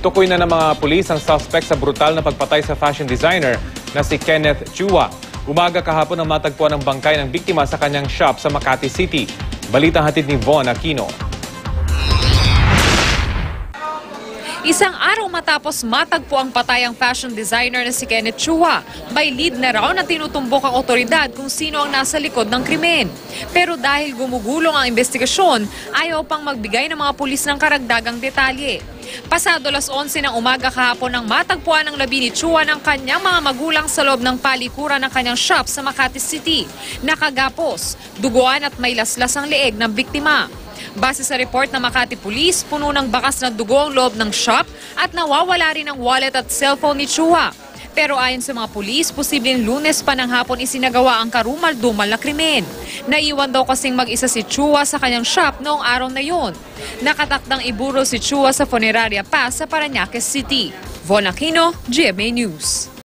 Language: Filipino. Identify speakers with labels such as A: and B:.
A: Tukoy na ng mga pulis ang suspect sa brutal na pagpatay sa fashion designer na si Kenneth Chua. Umaga kahapon ang matagpuan ng bangkay ng biktima sa kanyang shop sa Makati City. Balitang hatid ni Von Aquino.
B: Isang araw matapos matagpo ang patay ang fashion designer na si Kenneth Chua, may lead na raw na tinutumbok ang otoridad kung sino ang nasa likod ng krimen. Pero dahil gumugulong ang investigasyon, ayaw pang magbigay ng mga pulis ng karagdagang detalye. Pasado 11:00 ng umaga kahapon nang matagpuan ng labi ni Chua ng kanyang mga magulang sa loob ng palikuran ng kanyang shop sa Makati City. Nakagapos, duguan at may laslas ang leeg ng biktima. Base sa report ng Makati Police, puno ng bakas na dugo ang loob ng shop at nawawala rin ang wallet at cellphone ni Chua. Pero ayon sa mga pulis, posibleng Lunes pa ng hapon isinagawa ang karumal-dumal na krimen. Naiwan daw kasing mag-isa si Chua sa kanyang shop noong araw na yun. Nakatakdang iburo si Chua sa funeraria pa sa Parañaque City. Von Aquino, GMA News.